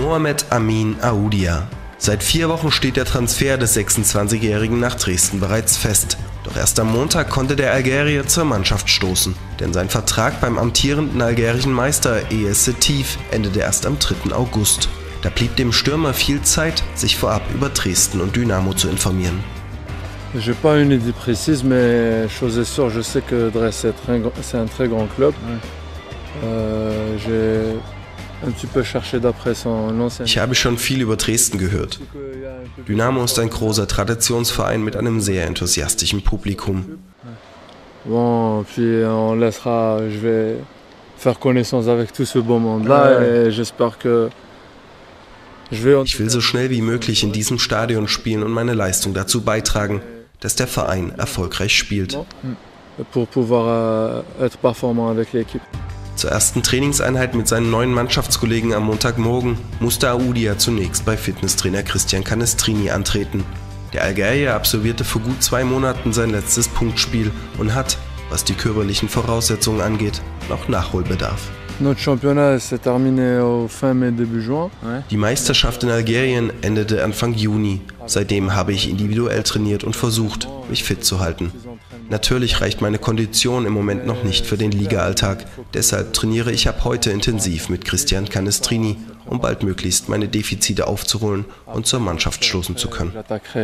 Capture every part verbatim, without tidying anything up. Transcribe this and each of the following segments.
Mohamed Amin Aoudia. Seit vier Wochen steht der Transfer des sechsundzwanzigjährigen nach Dresden bereits fest. Doch erst am Montag konnte der Algerier zur Mannschaft stoßen. Denn sein Vertrag beim amtierenden algerischen Meister E S Sétif endete erst am dritten August. Da blieb dem Stürmer viel Zeit, sich vorab über Dresden und Dynamo zu informieren. Je n'ai pas une idée précise, mais chose est sûre, je sais que Dresde c'est un très grand club. Euh, j'ai Ich habe schon viel über Dresden gehört. Dynamo ist ein großer Traditionsverein mit einem sehr enthusiastischen Publikum. Bon, puis on laissera, je vais faire connaissance avec tout ce beau monde-là et j'espère que Ich will so schnell wie möglich in diesem Stadion spielen und meine Leistung dazu beitragen, dass der Verein erfolgreich spielt. Pour pouvoir être performant avec l'équipe. Zur ersten Trainingseinheit mit seinen neuen Mannschaftskollegen am Montagmorgen musste Aoudia zunächst bei Fitnesstrainer Christian Canestrini antreten. Der Algerier absolvierte vor gut zwei Monaten sein letztes Punktspiel und hat, was die körperlichen Voraussetzungen angeht, noch Nachholbedarf. Die Meisterschaft in Algerien endete Anfang Juni. Seitdem habe ich individuell trainiert und versucht, mich fit zu halten. Natürlich reicht meine Kondition im Moment noch nicht für den Liga-Alltag. Deshalb trainiere ich ab heute intensiv mit Christian Canestrini, um baldmöglichst meine Defizite aufzuholen und zur Mannschaft stoßen zu können.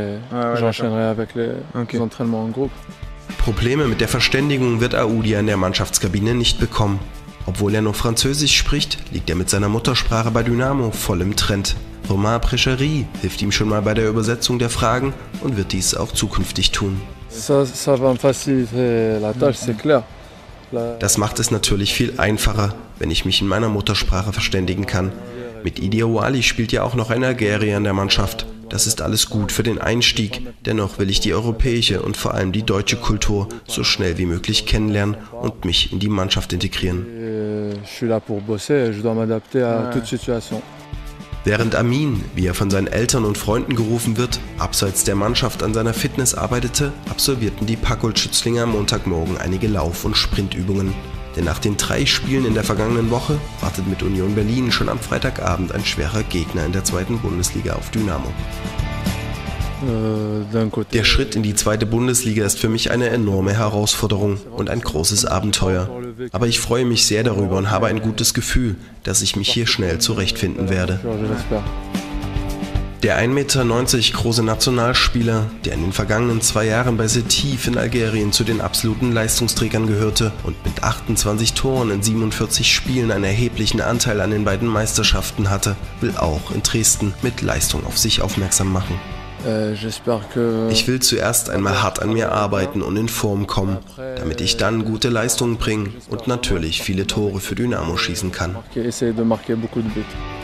Probleme mit der Verständigung wird Aoudia in der Mannschaftskabine nicht bekommen. Obwohl er noch Französisch spricht, liegt er mit seiner Muttersprache bei Dynamo voll im Trend. Romain Prechery hilft ihm schon mal bei der Übersetzung der Fragen und wird dies auch zukünftig tun. Das macht es natürlich viel einfacher, wenn ich mich in meiner Muttersprache verständigen kann. Mit Idi Ouali spielt ja auch noch ein Algerier in der Mannschaft. Das ist alles gut für den Einstieg. Dennoch will ich die europäische und vor allem die deutsche Kultur so schnell wie möglich kennenlernen und mich in die Mannschaft integrieren. Während Amin, wie er von seinen Eltern und Freunden gerufen wird, abseits der Mannschaft an seiner Fitness arbeitete, absolvierten die Packold-Schützlinge am Montagmorgen einige Lauf- und Sprintübungen. Denn nach den drei Spielen in der vergangenen Woche wartet mit Union Berlin schon am Freitagabend ein schwerer Gegner in der zweiten Bundesliga auf Dynamo. Der Schritt in die zweite Bundesliga ist für mich eine enorme Herausforderung und ein großes Abenteuer. Aber ich freue mich sehr darüber und habe ein gutes Gefühl, dass ich mich hier schnell zurechtfinden werde. Der ein Meter neunzig große Nationalspieler, der in den vergangenen zwei Jahren bei Sétif in Algerien zu den absoluten Leistungsträgern gehörte und mit achtundzwanzig Toren in siebenundvierzig Spielen einen erheblichen Anteil an den beiden Meisterschaften hatte, will auch in Dresden mit Leistung auf sich aufmerksam machen. Ich will zuerst einmal hart an mir arbeiten und in Form kommen, damit ich dann gute Leistungen bringen und natürlich viele Tore für Dynamo schießen kann.